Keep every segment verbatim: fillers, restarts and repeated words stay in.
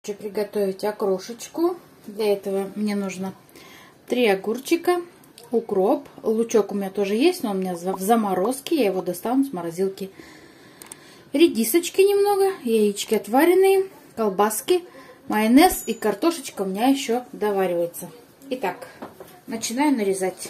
Хочу приготовить окрошечку. Для этого мне нужно три огурчика, укроп, лучок у меня тоже есть, но у меня в заморозке, я его достану с морозилки. Редисочки немного, яички отваренные, колбаски, майонез и картошечка у меня еще доваривается. Итак, начинаю нарезать.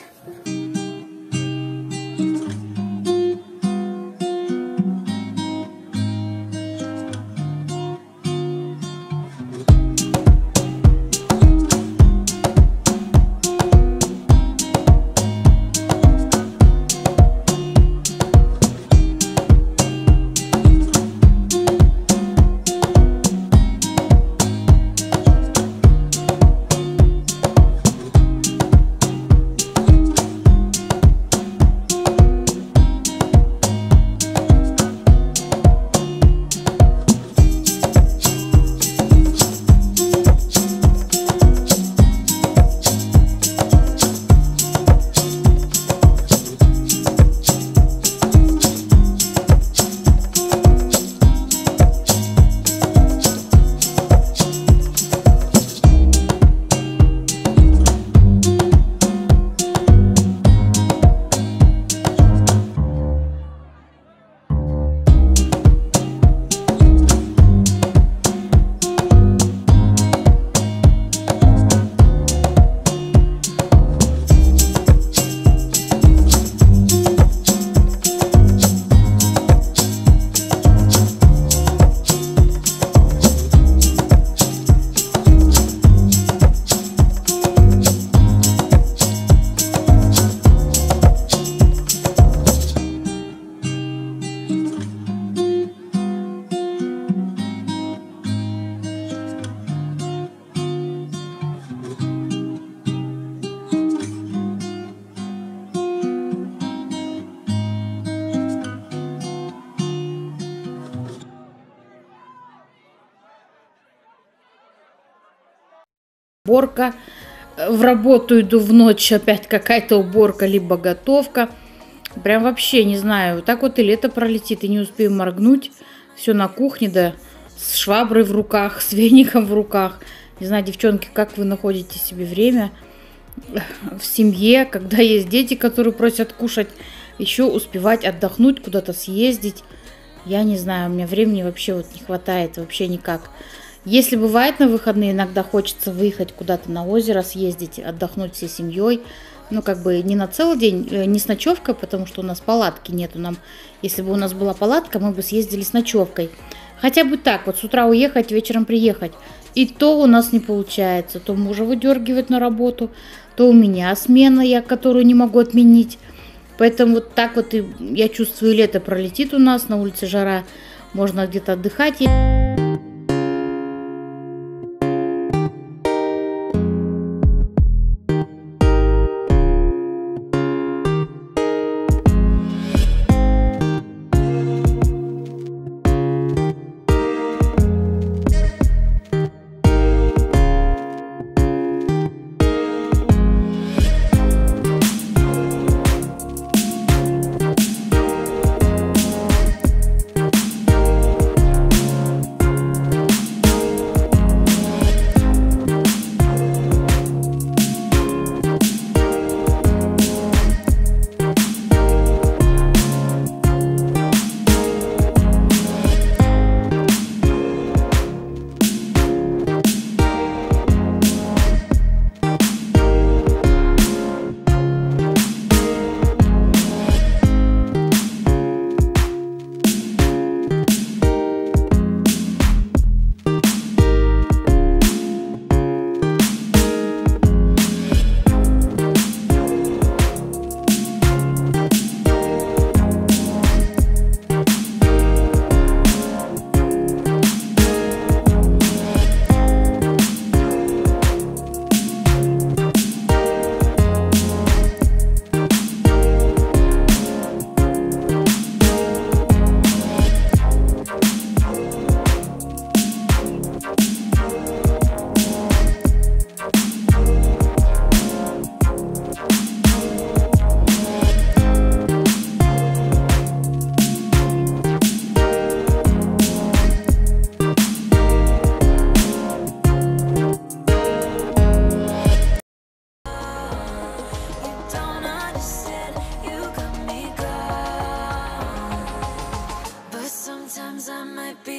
Уборка. В работу иду в ночь, опять какая-то уборка, либо готовка. Прям вообще не знаю. Так вот и лето пролетит, и не успею моргнуть. Все на кухне, да, с шваброй в руках, с веником в руках. Не знаю, девчонки, как вы находите себе время в семье, когда есть дети, которые просят кушать, еще успевать отдохнуть, куда-то съездить. Я не знаю, у меня времени вообще вот не хватает, вообще никак. Если бывает на выходные, иногда хочется выехать куда-то на озеро, съездить, отдохнуть всей семьей. Ну, как бы не на целый день, не с ночевкой, потому что у нас палатки нету. Нам, если бы у нас была палатка, мы бы съездили с ночевкой. Хотя бы так, вот с утра уехать, вечером приехать. И то у нас не получается. То мужа выдергивать на работу, то у меня смена, я которую не могу отменить. Поэтому вот так вот и я чувствую, лето пролетит у нас, на улице жара, можно где-то отдыхать.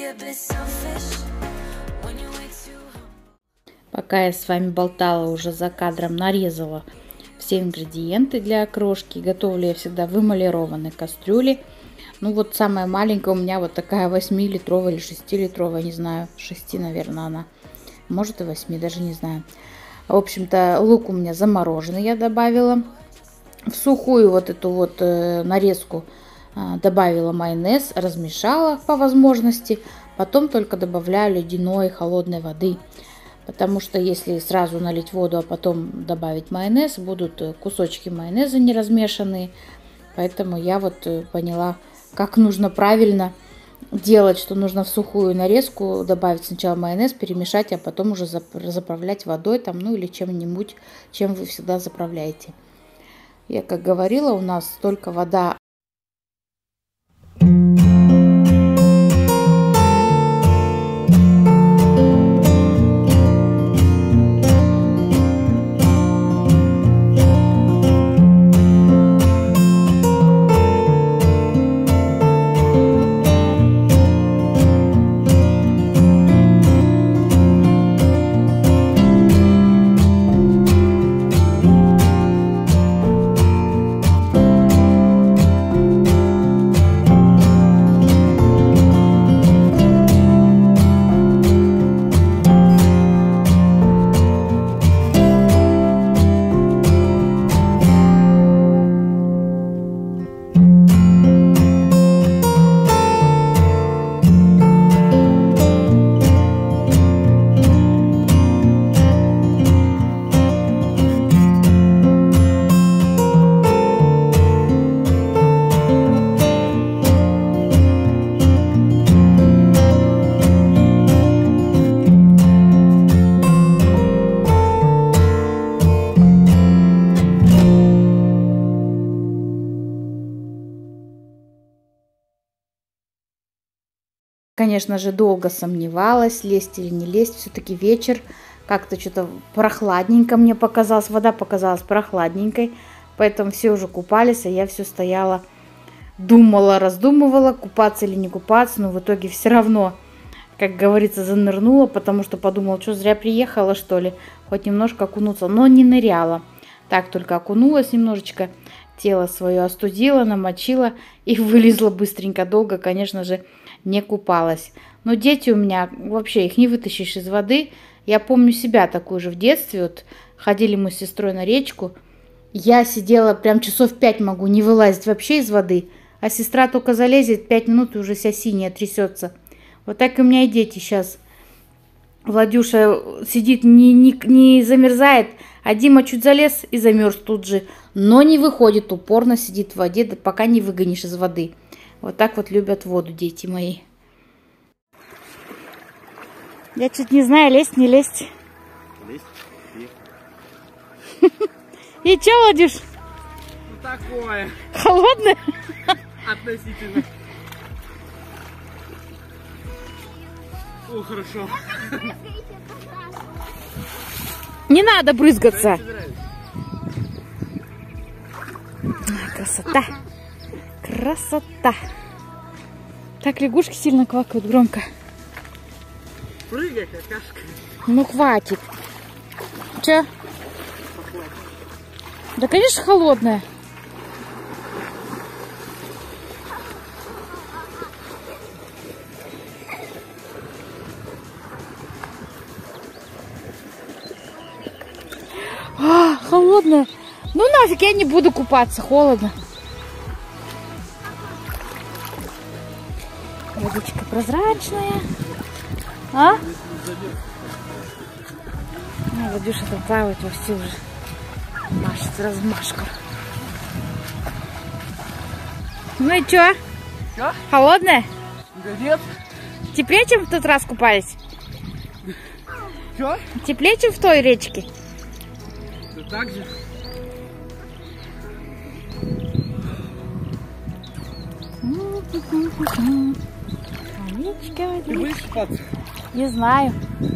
Пока я с вами болтала, уже за кадром нарезала все ингредиенты для окрошки. Готовлю я всегда в эмалированной кастрюле. Ну вот самая маленькая у меня вот такая восьмилитровая или шестилитровая, не знаю, шести, наверное, она. Может и восьми, даже не знаю. В общем-то, лук у меня замороженный, я добавила. В сухую вот эту вот э, нарезку э, добавила майонез, размешала по возможности. Потом только добавляю ледяной холодной воды. Потому что если сразу налить воду, а потом добавить майонез, будут кусочки майонеза не размешанные. Поэтому я вот поняла, как нужно правильно делать, что нужно в сухую нарезку добавить сначала майонез, перемешать, а потом уже заправлять водой там, ну или чем-нибудь, чем вы всегда заправляете. Я как говорила, у нас только вода. Конечно же, долго сомневалась, лезть или не лезть. Все-таки вечер, как-то что-то прохладненько мне показалось. Вода показалась прохладненькой, поэтому все уже купались, а я все стояла, думала, раздумывала, купаться или не купаться. Но в итоге все равно, как говорится, занырнула, потому что подумала, что зря приехала, что ли, хоть немножко окунуться. Но не ныряла, так только окунулась немножечко, тело свое остудила, намочила и вылезла быстренько. Долго, конечно же, не купалась. Но дети у меня, вообще их не вытащишь из воды. Я помню себя такую же в детстве. Вот ходили мы с сестрой на речку. Я сидела прям часов пять могу не вылазить вообще из воды. А сестра только залезет, пять минут и уже вся синяя трясется. Вот так и у меня и дети сейчас. Владюша сидит, не, не, не замерзает, а Дима чуть залез и замерз тут же. Но не выходит, упорно сидит в воде, пока не выгонишь из воды. Вот так вот любят воду дети мои. Я чуть не знаю, лезть, не лезть. Лезть. И че, Владюш? Ну такое. Холодное? Относительно. О, хорошо. Не надо брызгаться. Красота. Красота. Так, лягушки сильно квакают громко. Прыгай, какашка. Ну, хватит. Че? Да, конечно, холодная. А, холодная. Ну нафиг, я не буду купаться, холодно. Водичка прозрачная. А? Ну, Владюша там плавает вовсю уже. Машет размашку. Ну и чё? Чё? Холодная? Да нет. Теплее, чем в тот раз купались? Чё? Теплее, чем в той речке? Да так же. Водичка, водичка. Ты будешь купаться? Не знаю.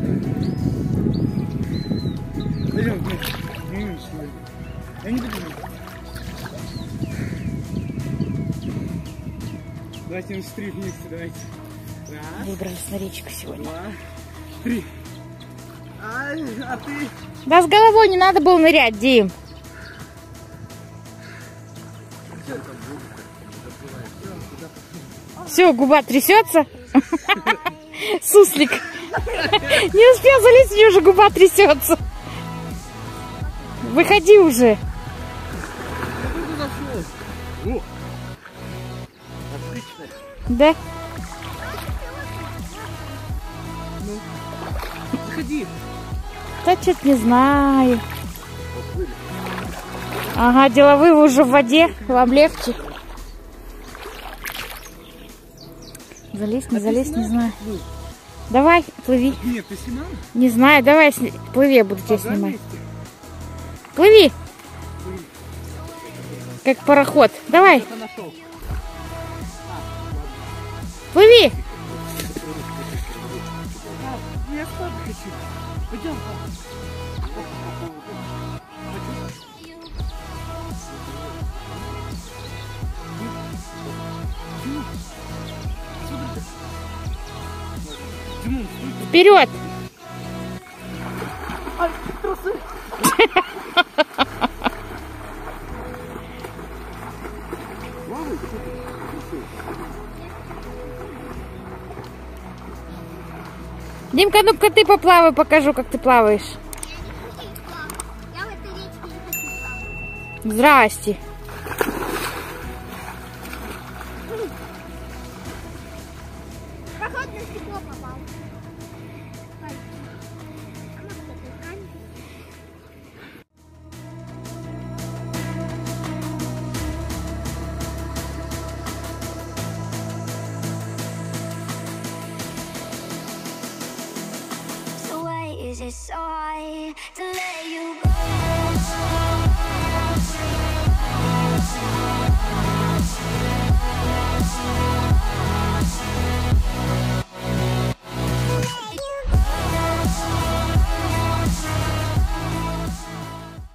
Пойдем вместе. Я не буду. Давайте мы стрим вместе, давайте. Раз, Выбрались на речку сегодня. два, три. Ай, а ты? Да с головой не надо было нырять, Дим. Все, губа трясется. Суслик. Не успел залезть, у него уже губа трясется. Выходи уже. О, отлично. Да? Ну, заходи. Да что-то не знаю. Ага, деловые вы уже в воде. Вам легче. Залезть, не залезть, не знаю. Давай, плыви. Нет, ты снимал? Не знаю, давай, сни- плыви, я буду тебя Ага, снимать. вместе. Плыви. Как пароход. Давай, Я нашел. плыви. А, я спать хочу. Пойдем, папа. Димон, стой. Вперед. Ай, трусы. Димка, ну-ка ты поплавай, покажу, как ты плаваешь. Я в этой речке не хочу плавать. Здрасте. Походу на стекло попал. Ой. А может это камень? So why is it so hard to let you go?